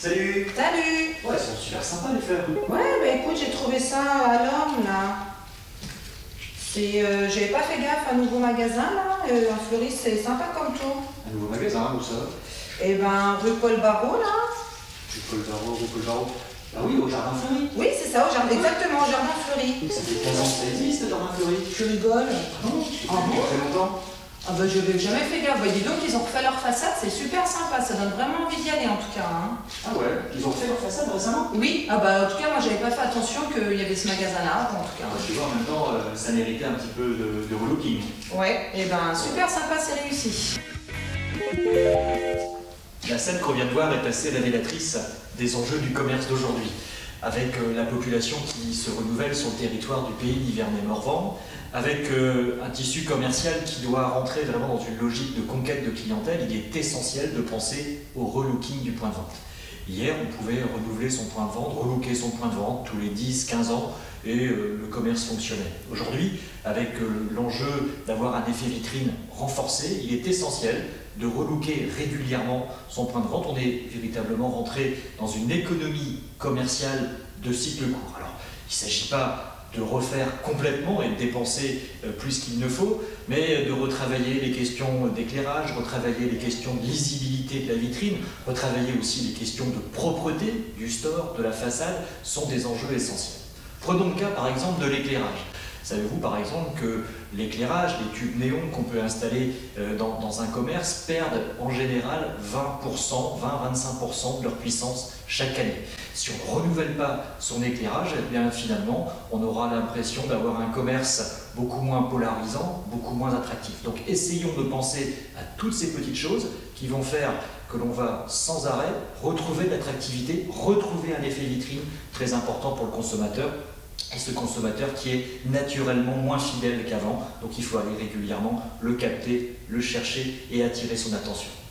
Salut! Salut! Ouais, ils sont super sympas les fleurs. Ouais, bah écoute, j'ai trouvé ça à l'homme là. J'avais pas fait gaffe à un nouveau magasin là. Un fleuriste, c'est sympa comme tout. Un nouveau magasin, où ça? Eh ben, rue Paul Barreau là. Rue Paul Barreau. Ah oui, au Jardin Fleuri. Oui, c'est ça, exactement, au jardin fleuri. Ça fait 15 ans que ça existe, le Jardin Fleuri. Je rigole. Ah bon? Ah bon? Ça fait longtemps? Ah bah je n'avais jamais fait gaffe. Bah, dis donc, ils ont refait leur façade, c'est super sympa, ça donne vraiment envie d'y aller en tout cas. Hein. Ah ouais, ils ont fait leur façade récemment? Oui, ah bah en tout cas, moi j'avais pas fait attention qu'il y avait ce magasin-là, en tout cas. Tu vois, en même temps, ça méritait un petit peu de relooking. Ouais, et ben super sympa, c'est réussi. La scène qu'on vient de voir est assez révélatrice des enjeux du commerce d'aujourd'hui, avec la population qui se renouvelle sur le territoire du pays d'Yverdon-Morvan, avec un tissu commercial qui doit rentrer vraiment dans une logique de conquête de clientèle. Il est essentiel de penser au relooking du point de vente. Hier, on pouvait renouveler son point de vente, relooker son point de vente tous les 10-15 ans et le commerce fonctionnait. Aujourd'hui, avec l'enjeu d'avoir un effet vitrine renforcé, il est essentiel de relooker régulièrement son point de vente. On est véritablement rentré dans une économie commerciale de cycle court. Alors, il ne s'agit pas de refaire complètement et de dépenser plus qu'il ne faut, mais de retravailler les questions d'éclairage, retravailler les questions de lisibilité de la vitrine, retravailler aussi les questions de propreté du store, de la façade, sont des enjeux essentiels. Prenons le cas par exemple de l'éclairage. Savez-vous par exemple que l'éclairage, les tubes néons qu'on peut installer dans un commerce perdent en général 20%, 20-25% de leur puissance chaque année. Si on ne renouvelle pas son éclairage, eh bien finalement on aura l'impression d'avoir un commerce beaucoup moins polarisant, beaucoup moins attractif. Donc essayons de penser à toutes ces petites choses qui vont faire que l'on va sans arrêt retrouver de l'attractivité, retrouver un effet vitrine très important pour le consommateur. Et ce consommateur qui est naturellement moins fidèle qu'avant, donc il faut aller régulièrement le capter, le chercher et attirer son attention.